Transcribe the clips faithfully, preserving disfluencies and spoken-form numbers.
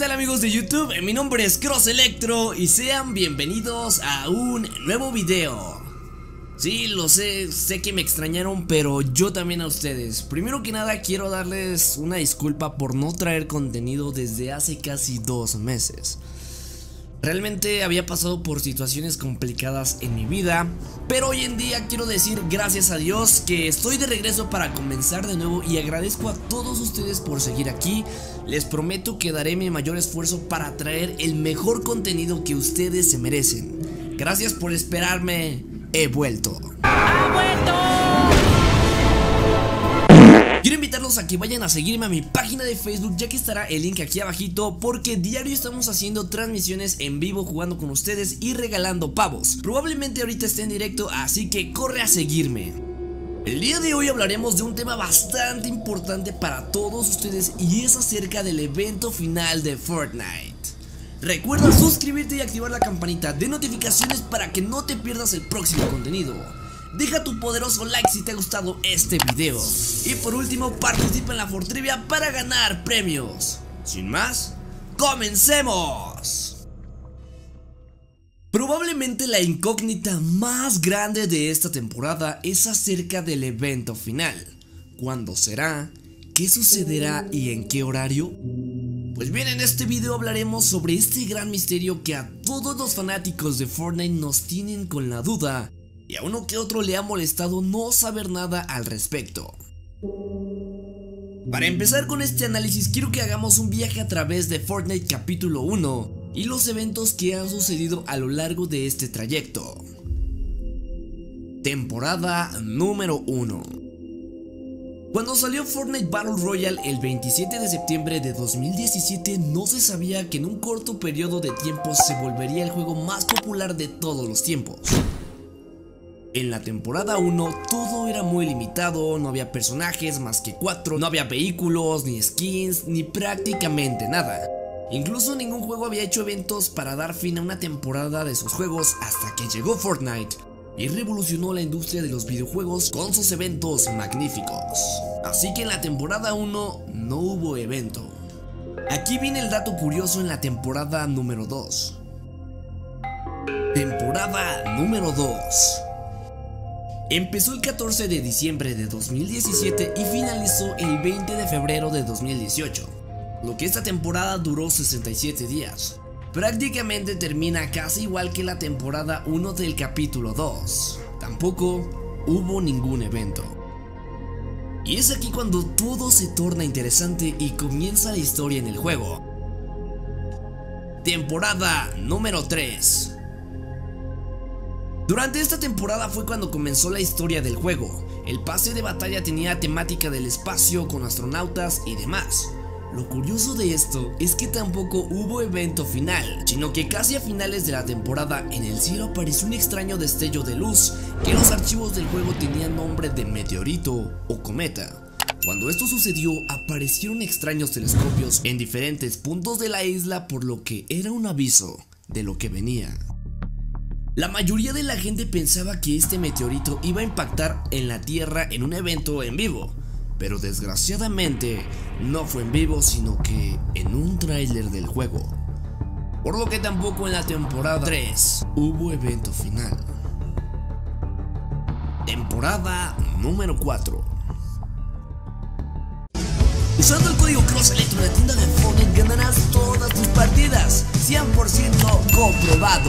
tal amigos de YouTube? Mi nombre es Cross Electro y sean bienvenidos a un nuevo video. Sí, lo sé, sé que me extrañaron, pero yo también a ustedes. Primero que nada quiero darles una disculpa por no traer contenido desde hace casi dos meses. Realmente había pasado por situaciones complicadas en mi vida, pero hoy en día quiero decir gracias a Dios que estoy de regreso para comenzar de nuevo y agradezco a todos ustedes por seguir aquí. Les prometo que daré mi mayor esfuerzo para traer el mejor contenido que ustedes se merecen. Gracias por esperarme, he vuelto. ¡Ha vuelto! Quiero invitarlos a que vayan a seguirme a mi página de Facebook, ya que estará el link aquí abajito, porque diario estamos haciendo transmisiones en vivo jugando con ustedes y regalando pavos. Probablemente ahorita esté en directo, así que corre a seguirme. El día de hoy hablaremos de un tema bastante importante para todos ustedes y es acerca del evento final de Fortnite. Recuerda suscribirte y activar la campanita de notificaciones para que no te pierdas el próximo contenido. Deja tu poderoso like si te ha gustado este video. Y por último, participa en la Fortrivia para ganar premios. Sin más, ¡comencemos! Probablemente la incógnita más grande de esta temporada es acerca del evento final. ¿Cuándo será? ¿Qué sucederá y en qué horario? Pues bien, en este video hablaremos sobre este gran misterio que a todos los fanáticos de Fortnite nos tienen con la duda, y a uno que otro le ha molestado no saber nada al respecto. Para empezar con este análisis, quiero que hagamos un viaje a través de Fortnite capítulo uno y los eventos que han sucedido a lo largo de este trayecto. Temporada número uno. Cuando salió Fortnite Battle Royale el veintisiete de septiembre de dos mil diecisiete, no se sabía que en un corto periodo de tiempo se volvería el juego más popular de todos los tiempos. En la temporada uno todo era muy limitado, no había personajes más que cuatro, no había vehículos, ni skins, ni prácticamente nada. Incluso ningún juego había hecho eventos para dar fin a una temporada de sus juegos hasta que llegó Fortnite y revolucionó la industria de los videojuegos con sus eventos magníficos. Así que en la temporada uno no hubo evento. Aquí viene el dato curioso en la temporada número dos. Temporada número dos. Empezó el catorce de diciembre de dos mil diecisiete y finalizó el veinte de febrero de dos mil dieciocho, lo que esta temporada duró sesenta y siete días. Prácticamente termina casi igual que la temporada uno del capítulo dos. Tampoco hubo ningún evento. Y es aquí cuando todo se torna interesante y comienza la historia en el juego. Temporada número tres. Durante esta temporada fue cuando comenzó la historia del juego. El pase de batalla tenía temática del espacio con astronautas y demás. Lo curioso de esto es que tampoco hubo evento final, sino que casi a finales de la temporada en el cielo apareció un extraño destello de luz que en los archivos del juego tenían nombre de meteorito o cometa. Cuando esto sucedió, aparecieron extraños telescopios en diferentes puntos de la isla, por lo que era un aviso de lo que venía. La mayoría de la gente pensaba que este meteorito iba a impactar en la Tierra en un evento en vivo, pero desgraciadamente no fue en vivo, sino que en un tráiler del juego. Por lo que tampoco en la temporada tres hubo evento final. Temporada número cuatro. Usando el código Cross Electro en la tienda de Fortnite ganarás todas tus partidas, cien por ciento comprobado.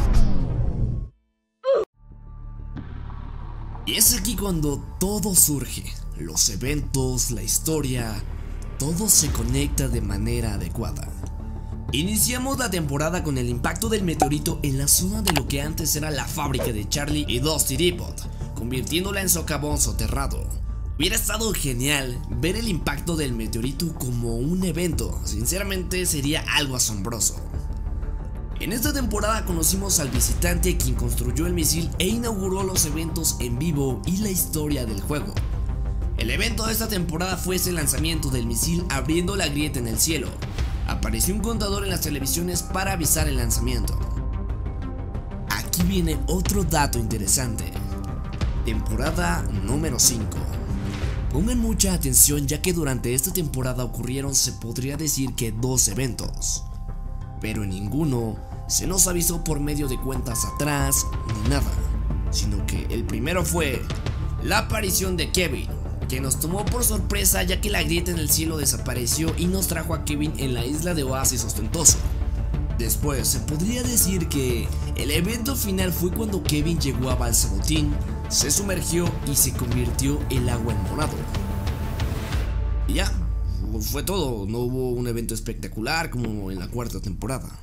Y es aquí cuando todo surge, los eventos, la historia, todo se conecta de manera adecuada. Iniciamos la temporada con el impacto del meteorito en la zona de lo que antes era la fábrica de Charlie y Dusty Depot, convirtiéndola en socavón soterrado. Hubiera estado genial ver el impacto del meteorito como un evento, sinceramente sería algo asombroso. En esta temporada conocimos al visitante quien construyó el misil e inauguró los eventos en vivo y la historia del juego. El evento de esta temporada fue ese lanzamiento del misil abriendo la grieta en el cielo. Apareció un contador en las televisiones para avisar el lanzamiento. Aquí viene otro dato interesante. Temporada número cinco. Pongan mucha atención, ya que durante esta temporada ocurrieron, se podría decir que dos eventos, pero en ninguno se nos avisó por medio de cuentas atrás ni nada, sino que el primero fue la aparición de Kevin, que nos tomó por sorpresa, ya que la grieta en el cielo desapareció y nos trajo a Kevin en la isla de Oasis Ostentoso. Después se podría decir que el evento final fue cuando Kevin llegó a Balsabotín, se sumergió y se convirtió el agua en morado. Y ya, fue todo, no hubo un evento espectacular como en la cuarta temporada.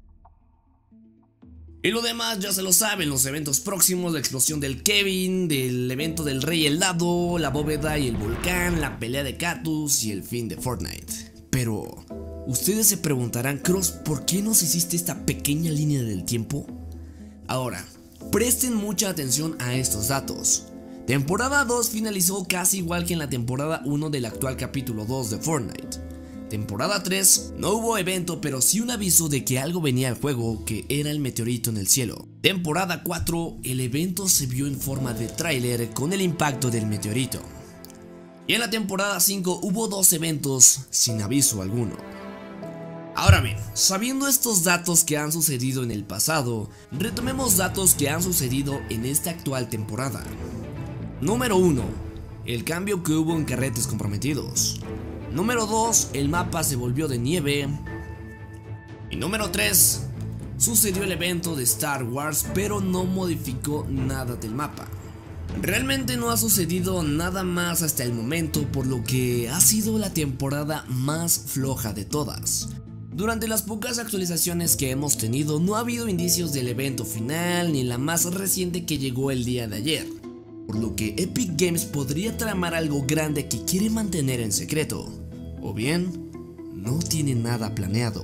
Y lo demás ya se lo saben, los eventos próximos, la explosión del Kevin, del evento del rey helado, la bóveda y el volcán, la pelea de Cactus y el fin de Fortnite. Pero ustedes se preguntarán, Cross, ¿por qué nos hiciste esta pequeña línea del tiempo? Ahora, presten mucha atención a estos datos. Temporada dos finalizó casi igual que en la temporada uno del actual capítulo dos de Fortnite. Temporada tres no hubo evento, pero sí un aviso de que algo venía al juego, que era el meteorito en el cielo. Temporada cuatro, el evento se vio en forma de tráiler con el impacto del meteorito. Y en la temporada cinco hubo dos eventos sin aviso alguno. Ahora bien, sabiendo estos datos que han sucedido en el pasado, retomemos datos que han sucedido en esta actual temporada. Número uno, el cambio que hubo en Carretes Comprometidos. Número dos, el mapa se volvió de nieve. Y número tres, sucedió el evento de Star Wars, pero no modificó nada del mapa. Realmente no ha sucedido nada más hasta el momento, por lo que ha sido la temporada más floja de todas. Durante las pocas actualizaciones que hemos tenido, no ha habido indicios del evento final ni la más reciente que llegó el día de ayer, por lo que Epic Games podría tramar algo grande que quiere mantener en secreto, o bien no tiene nada planeado.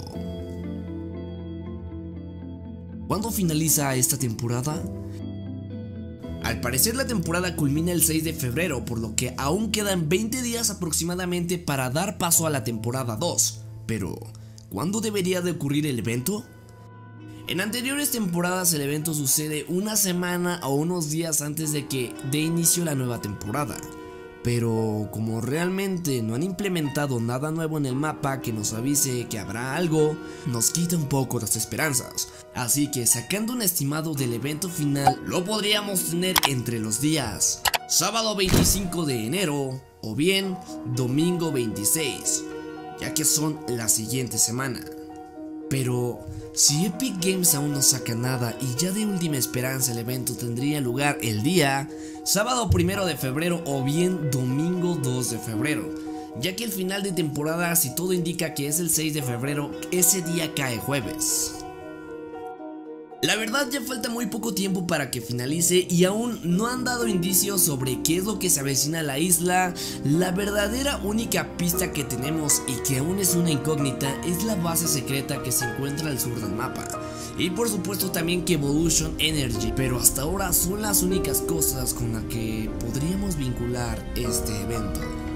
¿Cuándo finaliza esta temporada? Al parecer la temporada culmina el seis de febrero, por lo que aún quedan veinte días aproximadamente para dar paso a la temporada dos, pero ¿cuándo debería de ocurrir el evento? En anteriores temporadas el evento sucede una semana o unos días antes de que dé inicio la nueva temporada, pero como realmente no han implementado nada nuevo en el mapa que nos avise que habrá algo, nos quita un poco las esperanzas. Así que sacando un estimado del evento final, lo podríamos tener entre los días sábado veinticinco de enero o bien domingo veintiséis, ya que son la siguiente semana. Pero si Epic Games aún no saca nada y ya de última esperanza el evento tendría lugar el día sábado primero de febrero o bien domingo dos de febrero, ya que el final de temporada, si todo indica que es el seis de febrero, ese día cae jueves. La verdad ya falta muy poco tiempo para que finalice y aún no han dado indicios sobre qué es lo que se avecina a la isla. La verdadera única pista que tenemos y que aún es una incógnita es la base secreta que se encuentra al sur del mapa. Y por supuesto también que Evolution Energy, pero hasta ahora son las únicas cosas con las que podríamos vincular este evento.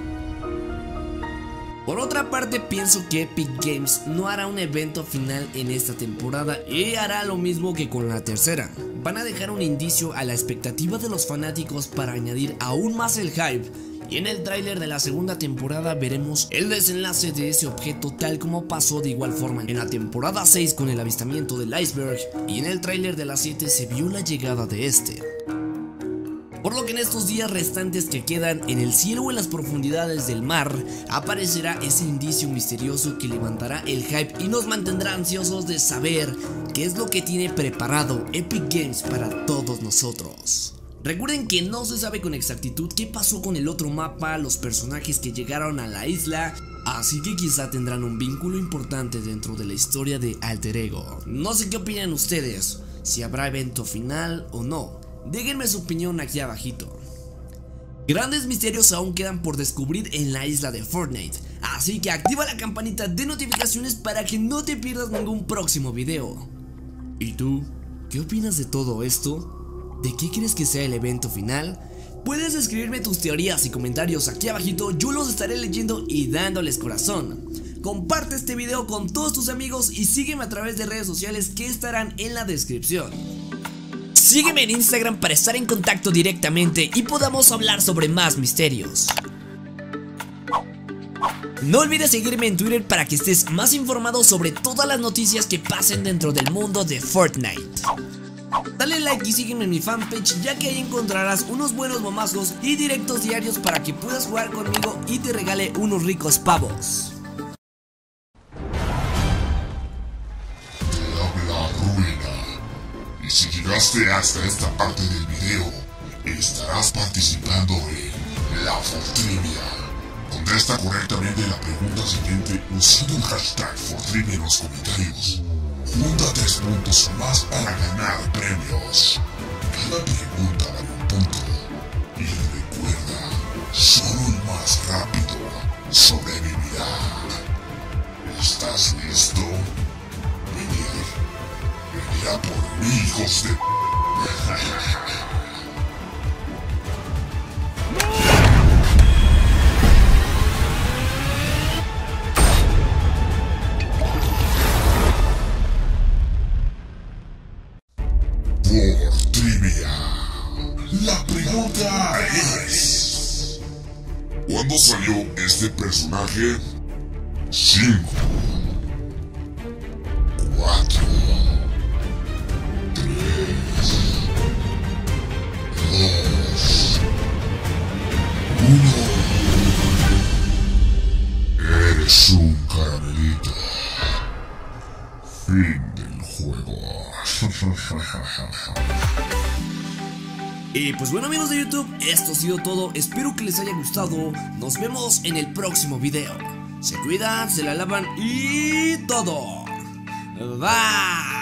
Por otra parte, pienso que Epic Games no hará un evento final en esta temporada y hará lo mismo que con la tercera. Van a dejar un indicio a la expectativa de los fanáticos para añadir aún más el hype, y en el tráiler de la segunda temporada veremos el desenlace de ese objeto, tal como pasó de igual forma en la temporada seis con el avistamiento del iceberg, y en el tráiler de la siete se vio la llegada de este. Por lo que en estos días restantes que quedan, en el cielo o en las profundidades del mar aparecerá ese indicio misterioso que levantará el hype y nos mantendrá ansiosos de saber qué es lo que tiene preparado Epic Games para todos nosotros. Recuerden que no se sabe con exactitud qué pasó con el otro mapa, los personajes que llegaron a la isla, así que quizá tendrán un vínculo importante dentro de la historia de Alter Ego. No sé qué opinan ustedes, si habrá evento final o no. Déjenme su opinión aquí abajito. Grandes misterios aún quedan por descubrir en la isla de Fortnite, así que activa la campanita de notificaciones para que no te pierdas ningún próximo video. ¿Y tú? ¿Qué opinas de todo esto? ¿De qué crees que sea el evento final? Puedes escribirme tus teorías y comentarios aquí abajito, yo los estaré leyendo y dándoles corazón. Comparte este video con todos tus amigos y sígueme a través de redes sociales que estarán en la descripción. Sígueme en Instagram para estar en contacto directamente y podamos hablar sobre más misterios. No olvides seguirme en Twitter para que estés más informado sobre todas las noticias que pasen dentro del mundo de Fortnite. Dale like y sígueme en mi fanpage, ya que ahí encontrarás unos buenos momazos y directos diarios para que puedas jugar conmigo y te regale unos ricos pavos. Te habla Ruina, y si llegaste hasta esta parte del video, estarás participando en la Fortrivia. Contesta correctamente la pregunta siguiente usando el hashtag Fortrivia en los comentarios. Junta tres puntos más para ganar premios. Cada pregunta vale un punto. Y recuerda, solo el más rápido sobrevivirá. ¿Estás listo? Venir. Venir a por mí, hijos de... Fortrivia. La pregunta es: ¿cuándo salió este personaje? cinco, cuatro, tres, dos, uno. Eres un caramelito. Fin del juego. Y pues bueno, amigos de YouTube, esto ha sido todo, espero que les haya gustado, nos vemos en el próximo video. Se cuidan, se la lavan y todo. Bye.